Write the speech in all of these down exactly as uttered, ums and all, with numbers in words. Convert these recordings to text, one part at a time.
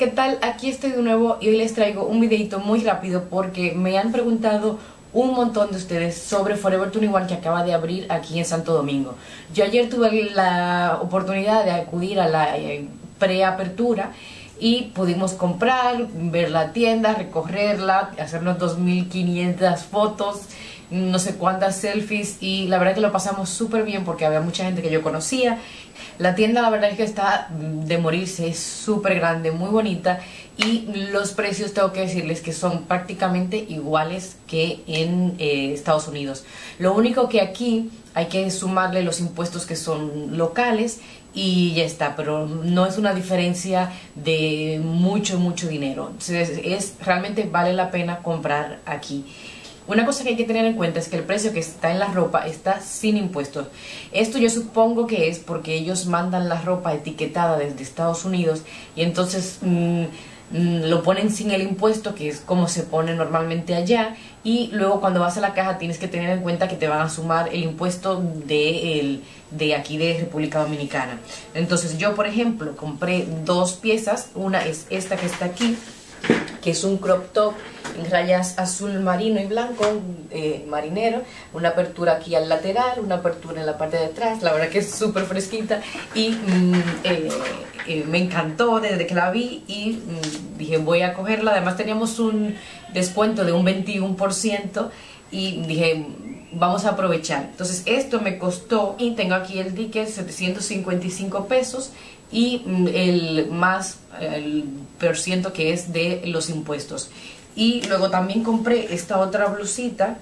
¿qué tal? Aquí estoy de nuevo y hoy les traigo un videito muy rápido porque me han preguntado un montón de ustedes sobre Forever veintiuno que acaba de abrir aquí en Santo Domingo. Yo ayer tuve la oportunidad de acudir a la preapertura y pudimos comprar, ver la tienda, recorrerla, hacernos dos mil quinientas fotos, no sé cuántas selfies, y la verdad que lo pasamos súper bien porque había mucha gente que yo conocía. La tienda la verdad es que está de morirse, es súper grande, muy bonita, y los precios tengo que decirles que son prácticamente iguales que en eh, Estados Unidos. Lo único que aquí hay que sumarle los impuestos que son locales y ya está, pero no es una diferencia de mucho, mucho dinero. Es, es, realmente vale la pena comprar aquí. Una cosa que hay que tener en cuenta es que el precio que está en la ropa está sin impuestos. Esto yo supongo que es porque ellos mandan la ropa etiquetada desde Estados Unidos y entonces mmm, mmm, lo ponen sin el impuesto, que es como se pone normalmente allá, y luego cuando vas a la caja tienes que tener en cuenta que te van a sumar el impuesto de, el, de aquí de República Dominicana. Entonces yo, por ejemplo, compré dos piezas. Una es esta que está aquí, que es un crop top en rayas azul marino y blanco, eh, marinero, una apertura aquí al lateral, una apertura en la parte de atrás. La verdad que es súper fresquita y mm, eh, eh, me encantó desde que la vi y mm, dije voy a cogerla. Además teníamos un descuento de un veintiuno por ciento y dije vamos a aprovechar. Entonces esto me costó, y tengo aquí el ticket, setecientos cincuenta y cinco pesos, y el más el por ciento que es de los impuestos. Y luego también compré esta otra blusita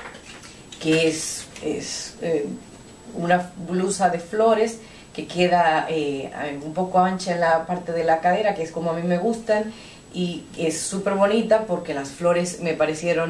que es, es eh, una blusa de flores que queda eh, un poco ancha en la parte de la cadera, que es como a mí me gustan, y es súper bonita porque las flores me parecieron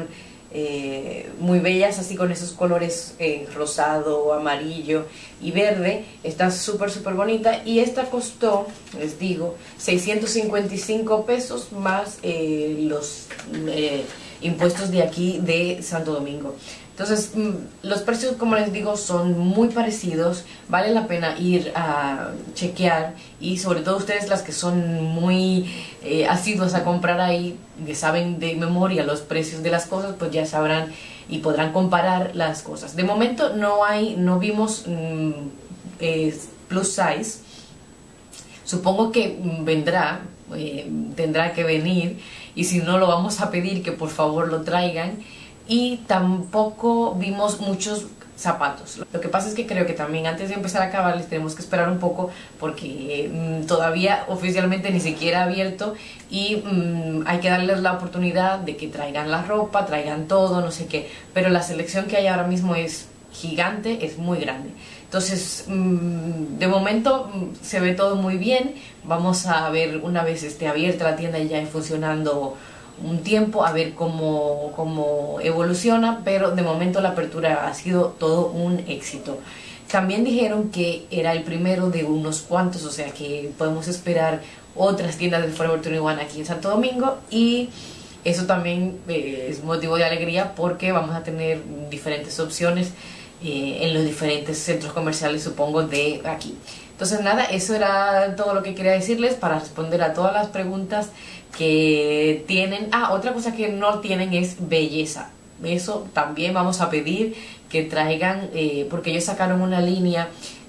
Eh, muy bellas, así con esos colores eh, rosado, amarillo y verde. Está súper súper bonita, y esta costó, les digo, seiscientos cincuenta y cinco pesos más eh, los eh, impuestos de aquí de Santo Domingo. Entonces los precios, como les digo, son muy parecidos. Vale la pena ir a chequear, y sobre todo ustedes las que son muy eh, asiduas a comprar ahí, que saben de memoria los precios de las cosas, pues ya sabrán y podrán comparar las cosas. De momento no hay, no vimos mm, eh, plus size. Supongo que vendrá, eh, tendrá que venir, y si no lo vamos a pedir que por favor lo traigan. Y tampoco vimos muchos zapatos. Lo que pasa es que creo que también antes de empezar a acabar les tenemos que esperar un poco porque mmm, todavía oficialmente ni siquiera ha abierto, y mmm, hay que darles la oportunidad de que traigan la ropa, traigan todo, no sé qué. Pero la selección que hay ahora mismo es gigante, es muy grande. Entonces mmm, de momento mmm, se ve todo muy bien. Vamos a ver una vez esté abierta la tienda y ya funcionando un tiempo, a ver cómo, cómo evoluciona, pero de momento la apertura ha sido todo un éxito. También dijeron que era el primero de unos cuantos, o sea que podemos esperar otras tiendas de Forever veintiuno aquí en Santo Domingo, y eso también eh, es motivo de alegría porque vamos a tener diferentes opciones eh, en los diferentes centros comerciales, supongo, de aquí. Entonces nada, eso era todo lo que quería decirles para responder a todas las preguntas que tienen. Ah, otra cosa que no tienen es belleza. Eso también vamos a pedir que traigan, eh, porque ellos sacaron una línea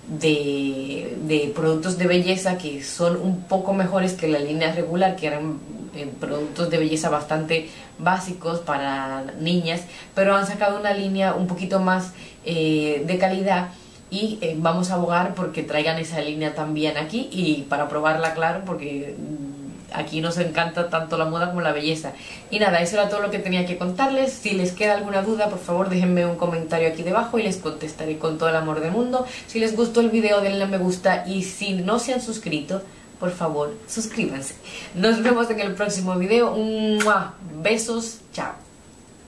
de, de productos de belleza que son un poco mejores que la línea regular, que eran eh, productos de belleza bastante básicos para niñas, pero han sacado una línea un poquito más eh, de calidad. Y eh, vamos a abogar porque traigan esa línea también aquí, y para probarla, claro, porque mmm, aquí nos encanta tanto la moda como la belleza. Y nada, eso era todo lo que tenía que contarles. Si les queda alguna duda, por favor déjenme un comentario aquí debajo y les contestaré con todo el amor del mundo. Si les gustó el video, denle a me gusta, y si no se han suscrito, por favor suscríbanse. Nos vemos en el próximo video. ¡Mua! Besos, chao.